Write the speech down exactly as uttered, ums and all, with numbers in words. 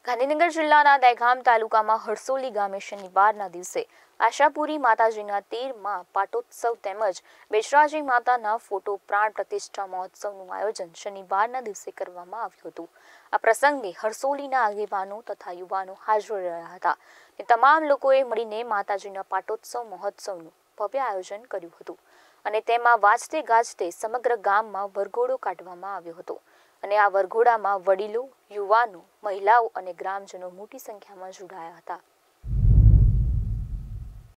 ગાંધીનગર જિલ્લાના દહેગામ તાલુકામાં હરસોલી ગામે શનિવારના દિવસે આશાપુરી માતાજીના તેરમાં પાટોત્સવ તેમજ બેચરાજી માતાના ફોટો પ્રાણ પ્રતિષ્ઠા મહોત્સવનું આયોજન શનિવારના દિવસે કરવામાં આવ્યું હતું। આ પ્રસંગે હરસોલીના આગેવાનો તથા યુવાનો હાજર રહ્યા હતા અને તમામ લોકોએ મળીને માતાજીના પાટોત્સવ મહોત્સવનું ભવ્ય આયોજન કર્યું હતું અને તેમાં વાજતે ગાજતે સમગ્ર ગામમાં વરઘોડો કાઢવામાં આવ્યો હતો અને આ વરઘોડામાં વડીલો, યુવાનો, મહિલાઓ અને ગ્રામજનો મોટી સંખ્યામાં જોડાયા હતા।